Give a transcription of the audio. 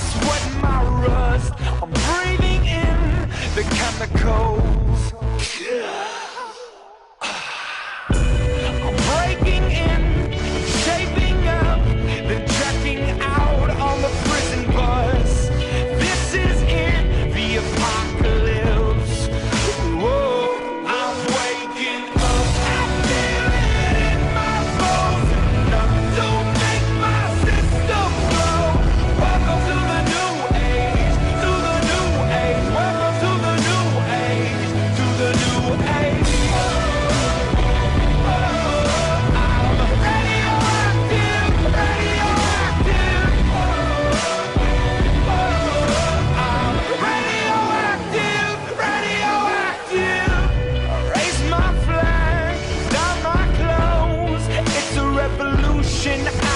sweat, my rust. I'm breathing in the chemicals. I'm breaking in, shaping up, then checking out on the prison bus. This is it, the apocalypse. Whoa, I'm waking up. I feel it in my bones, enough to make my system blow. Welcome to the new age, to the new age. Welcome to the new age, to the new age. Revolution.